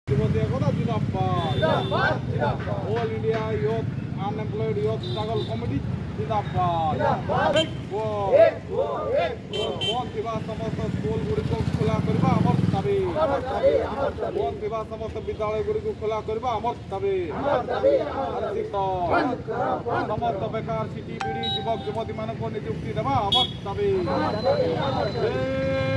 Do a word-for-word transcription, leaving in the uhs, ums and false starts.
युवती एकता जिंदाबाद all India youth unemployed youth struggle committee जिंदाबाद बंद थिबा समस्त स्कूल गुड़ी को खोला करबा हमर दाबी बंद थिबा समस्त विद्यालय गुड़ी को खोला करबा हमर दाबी समस्त बेकार सिटी बीडी युवक युवती मान को नियुक्ति देबा हमर दाबी